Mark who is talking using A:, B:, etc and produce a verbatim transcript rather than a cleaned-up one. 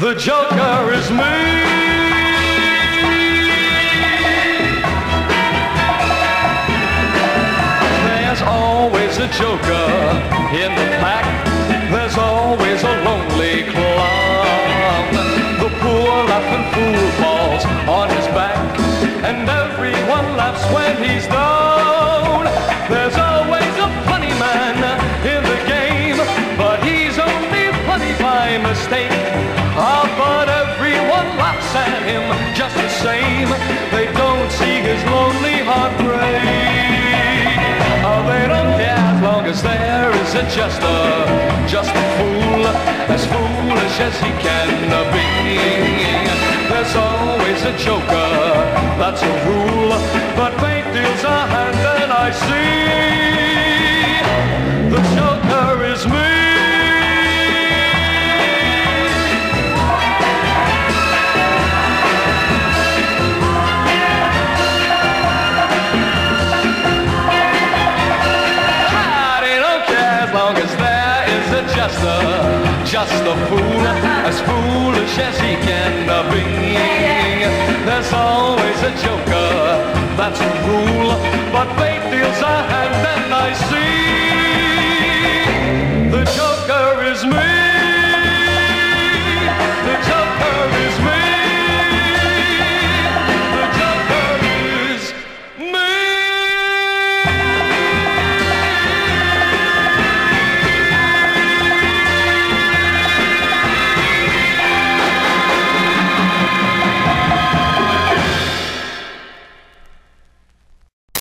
A: The joker is me. There's always a joker in the pack. There's always a lonely clown. The poor laughing fool falls on his back, and everyone laughs when he's down. There's always a funny man in the game, but he's only funny by mistake. Ah, but everyone laughs at him just the same. They don't see his lonely heart break. Oh, they don't care as long as there is a just a, just a fool, as foolish as he can be. There's always a joker, that's a rule, but fate deals a hand and I see the joker is me. Just a, just a fool, as foolish as he can be. There's always a joker, that's a rule, but fate deals a hand